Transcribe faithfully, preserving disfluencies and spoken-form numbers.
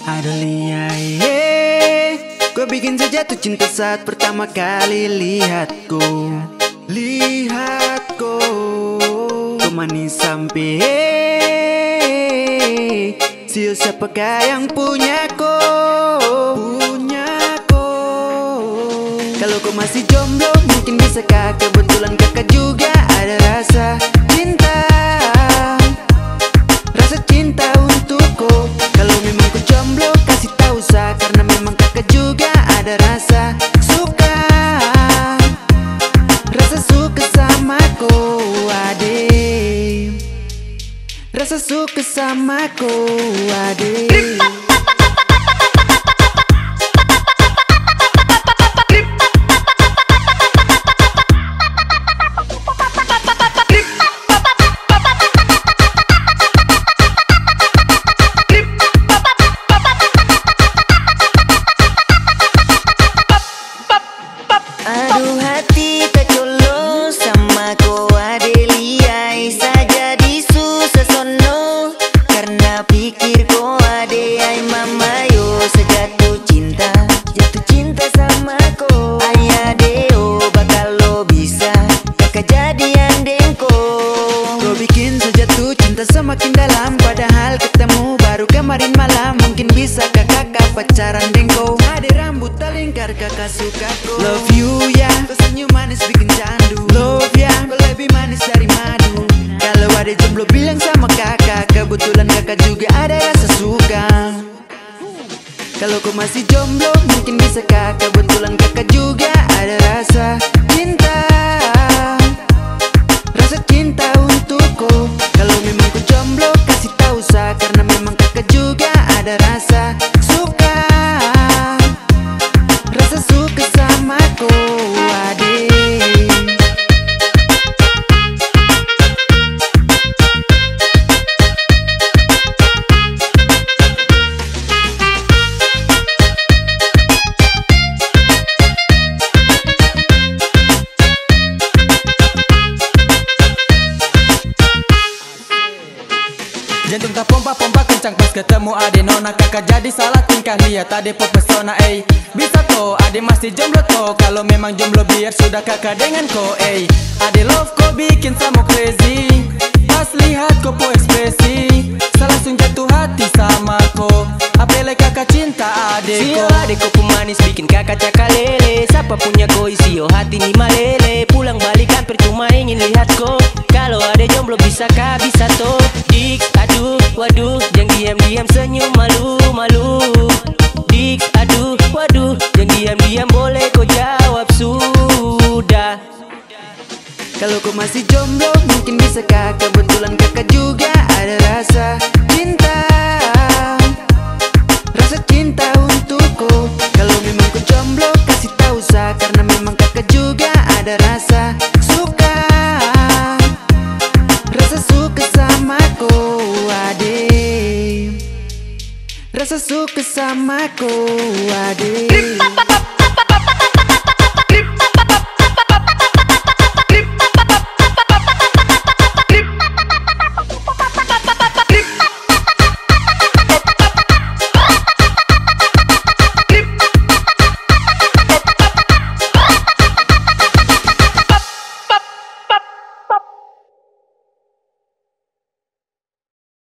Adelia, yeah. Gue bikin saja tuh cinta saat pertama kali lihatku. Lihatku, kau manis sampai siu siapakah yang punya ko? Punya ko. Kalau kau masih jomblo mungkin bisa kak, kebetulan kakak juga ada rasa cinta. Rasa cinta untukku. Kalau memang ku jomblo kasih tahu sa, karena memang kakak juga ada rasa suka. Rasa suka sama ku adik. Rasa suka sama ku adik. Aduh hati tak colo sama ko Adelia, saja di susah sono karena pikir ko ade ay mama yo sejatuh cinta, jatuh cinta sama ko ayah deo bakal lo bisa kakak jadian dengko. Kau bikin saja tuh cinta semakin dalam, padahal ketemu baru kemarin malam. Mungkin bisa kakak pacaran dengko. Ada rambut lingkar kakak suka ko. Love you ya, tersenyum manis bikin candu. Love ya, kau lebih manis dari madu. Kalau ada jomblo bilang sama kakak, kebetulan kakak juga ada rasa suka. Kalau kau masih jomblo mungkin bisa kak, kebetulan kakak juga ada rasa cinta. Rasa cinta untukku. Kalau memang ku jomblo kasih tahu sa, karena memang kakak juga ada rasa suka. Rasa suka sama ku adik. Jantung tak pompa-pompa kencang pas ketemu ade nona. Kakak jadi salah tingkah, lihat ade pop pesona eh. Bisa to, ade masih jomblo to. Kalau memang jomblo biar sudah kakak dengan ko eh. Ade love ko bikin sama crazy. Pas lihat ko po ekspresi, langsung jatuh hati sama ko. Apalagi kakak cinta ade ko. Sio ade ko pemanis bikin kakak cakalele. Siapa punya ko isio hati ni malele. Pulang balikan percuma ingin lihat ko. Kalau ada jomblo bisa kah bisa to. Dik aduh waduh yang diam-diam senyum malu-malu. Dik aduh waduh yang diam-diam boleh kau jawab sudah. Kalau kau masih jomblo mungkin bisa kak, kebetulan kakak juga ada rasa cinta. Rasa cinta untukku. Kalau memang ku jomblo kasih tahu sa, karena memang kakak juga ada rasa suka. Rasa suka sama ku adik. Rasa suka sama ku adik.